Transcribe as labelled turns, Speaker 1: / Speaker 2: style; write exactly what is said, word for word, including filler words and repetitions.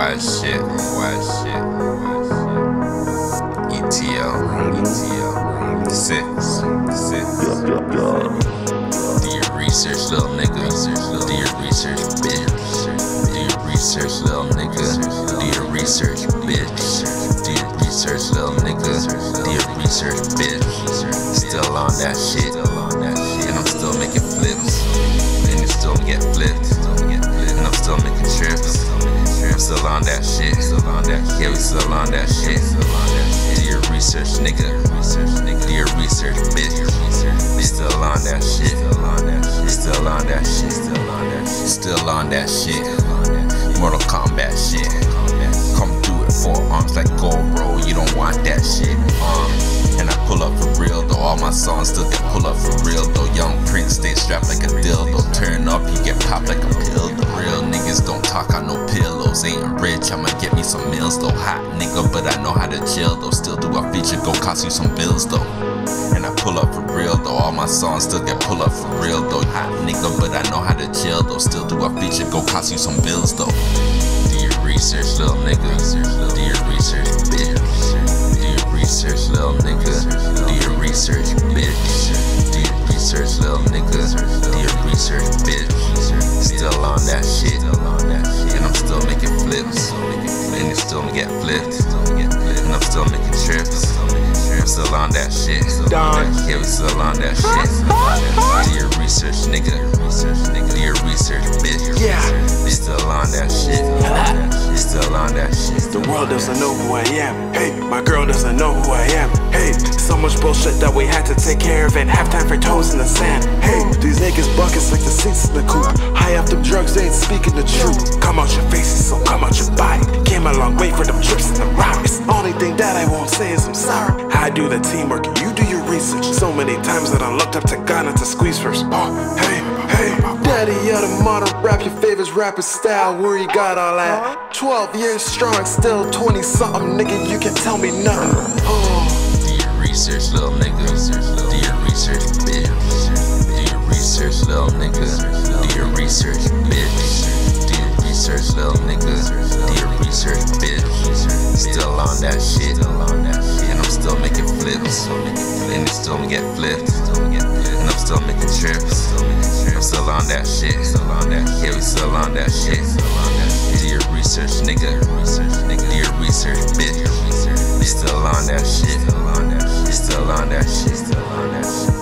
Speaker 1: worldwide shit, worldwide shit. E T L, E T L, six, six. Do your research, little nigga. Do your research, bitch. Do your research, little nigga. Do your research, bitch. Do your research, little nigga. Do your research, bitch. Still on that shit, and I'm still making flips, and you still get flipped, and I'm still making trips. I'm still on that shit, yeah, we still on that shit. Do your research, nigga. Do your research, bitch. Still on that shit, still on that shit, still on that shit. Mortal Kombat shit. Come through it, four arms like GoPro. You don't want that shit. Um, and I pull up for real though. All my songs still get pull up for real though. Young Prince stay strapped like a dildo. Turn up, you get popped like a pill. The real niggas don't talk on no pillows. Ain't rich, I'ma get me some meals though. Hot nigga, but I know how to chill though. Still do a feature, go cost you some bills though. And I pull up for real though. All my songs still get pull up for real though. Hot nigga, but I know how to chill though. Still do a feature, go cost you some bills though. Do your research, little nigga. Do your research, bitch. Do your research, little nigga. Do your research, bitch. Do your research, little nigga. Do your research, bitch. Still on that shit, and I'm still making flips, and you still get flipped, and I'm still making trips. I'm still on that shit, yeah, we still on that shit. Do your research, nigga. Do your research, bitch.
Speaker 2: Yeah,
Speaker 1: still on that shit. Still on that shit.
Speaker 2: the world doesn't know who I am. Hey, my girl doesn't know who I am. Hey, so much bullshit that we had to take care of. Ain't have time for toes in the sand. Hey, these niggas buckets like the seats in the coupe. High off them drugs, they ain't speaking the truth. Come out your faces, so come out your body. Came a long way for them trips and the rocks. Only thing that I won't say is I'm sorry. I do the teamwork, you do your research. So many times that I looked up to God not to squeeze first. Oh, hey, hey, daddy of the modern rap, your favorite rapper style, where you got all that? twelve years strong, still twenty something, nigga, you can tell me nothing. Oh.
Speaker 1: Do your research, little nigga. Do your research, bitch. Do your research, little nigga. Do your research, bitch. Do your research, little nigga. Do your research, bitch. Still on that shit, and I'm still making flips, and you still get flipped, and I'm still making trips. I'm still on that shit, yeah, we still on that shit. Do your research, nigga. Do your research, bitch. Still on that shit. Still on that shit.